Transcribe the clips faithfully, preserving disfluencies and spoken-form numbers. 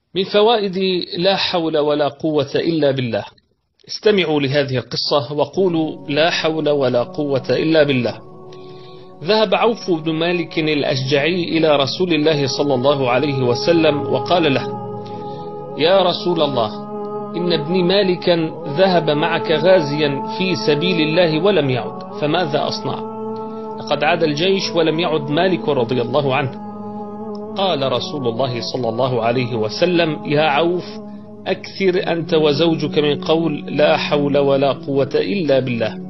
من فوائد لا حول ولا قوة إلا بالله. استمعوا لهذه القصة وقولوا لا حول ولا قوة إلا بالله. ذهب عوف بن مالك الأشجعي إلى رسول الله صلى الله عليه وسلم وقال له: يا رسول الله، إن ابني مالكا ذهب معك غازيا في سبيل الله ولم يعد، فماذا أصنع؟ لقد عاد الجيش ولم يعد مالك رضي الله عنه. قال رسول الله صلى الله عليه وسلم: يا عوف، أكثر أنت وزوجك من قول لا حول ولا قوة إلا بالله.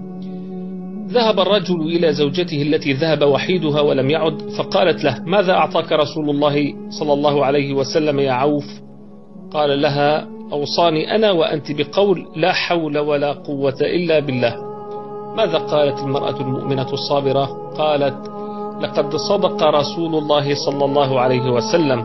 ذهب الرجل إلى زوجته التي ذهب وحيدها ولم يعد، فقالت له: ماذا أعطاك رسول الله صلى الله عليه وسلم يا عوف؟ قال لها: أوصاني أنا وأنت بقول لا حول ولا قوة إلا بالله. ماذا قالت المرأة المؤمنة الصابرة؟ قالت: لقد صدق رسول الله صلى الله عليه وسلم،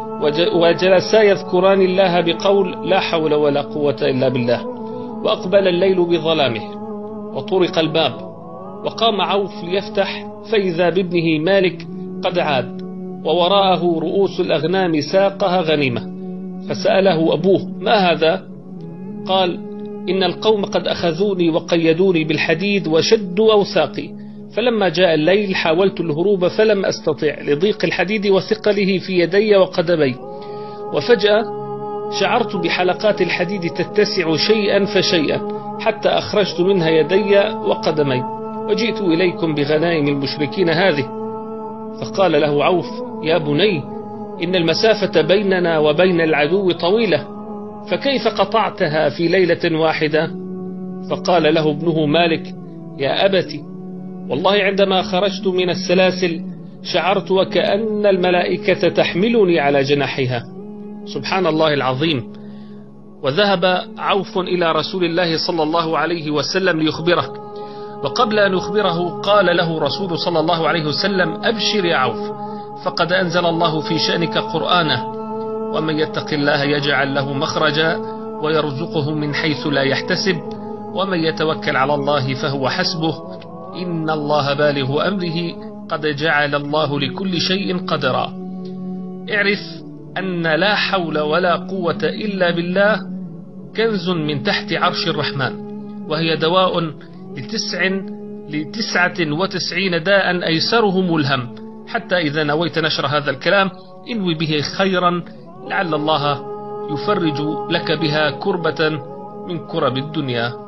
وجلسا يذكران الله بقول لا حول ولا قوة إلا بالله. وأقبل الليل بظلامه وطرق الباب، وقام عوف ليفتح، فإذا بابنه مالك قد عاد، ووراءه رؤوس الأغنام ساقها غنيمة. فسأله أبوه: ما هذا؟ قال: إن القوم قد أخذوني وقيدوني بالحديد وشدوا أوثاقي، فلما جاء الليل حاولت الهروب فلم أستطع لضيق الحديد وثقله في يدي وقدمي، وفجأة شعرت بحلقات الحديد تتسع شيئا فشيئا حتى أخرجت منها يدي وقدمي، وجئت إليكم بغنائم المشركين هذه. فقال له عوف: يا بني، إن المسافة بيننا وبين العدو طويلة، فكيف قطعتها في ليلة واحدة؟ فقال له ابنه مالك: يا أبت، والله عندما خرجت من السلاسل شعرت وكأن الملائكة تحملني على جناحها. سبحان الله العظيم. وذهب عوف إلى رسول الله صلى الله عليه وسلم ليخبره، وقبل أن يخبره قال له رسول صلى الله عليه وسلم: أبشر يا عوف، فقد أنزل الله في شأنك قرآنه، ومن يتق الله يجعل له مخرجا ويرزقه من حيث لا يحتسب، ومن يتوكل على الله فهو حسبه، إن الله بالغ أمره، قد جعل الله لكل شيء قدرا. اعرف أن لا حول ولا قوة إلا بالله كنز من تحت عرش الرحمن، وهي دواء لتسع لتسعة وتسعين داء أيسرهم الهم، حتى إذا نويت نشر هذا الكلام انوي به خيرا، لعل الله يفرج لك بها كربة من كرب الدنيا.